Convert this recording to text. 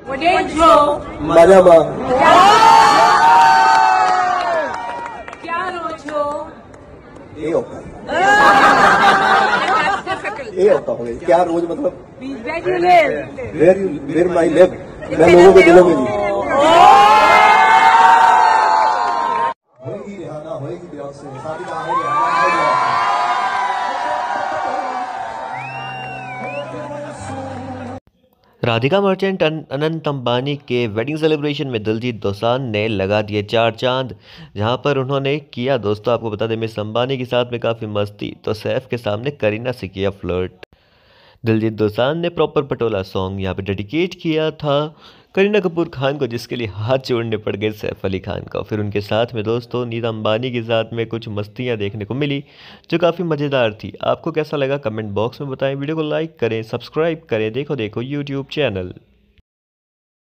मजामा क्या रोचो ये होता है क्या रोज मतलब वेर माई लिव मैं लोगों के दिलों में नहीं होएगी रिहाना होएगी बियॉन्से शादी का हो गया राधिका मर्चेंट अनंत अंबानी के वेडिंग सेलिब्रेशन में दिलजीत दोसांझ ने लगा दिए 4 चांद। जहां पर उन्होंने किया, दोस्तों आपको बता दें, मिस अंबानी के साथ में काफ़ी मस्ती, तो सैफ के सामने करीना से किया फ्लर्ट। दिलजीत दोसांझ ने प्रॉपर पटोला सॉन्ग यहाँ पे डेडिकेट किया था करीना कपूर खान को, जिसके लिए हाथ जोड़ने पड़ गए सैफ अली खान को। फिर उनके साथ में दोस्तों नीता अंबानी के साथ में कुछ मस्तियाँ देखने को मिली जो काफ़ी मज़ेदार थी। आपको कैसा लगा कमेंट बॉक्स में बताएं। वीडियो को लाइक करें, सब्सक्राइब करें। देखो यूट्यूब चैनल।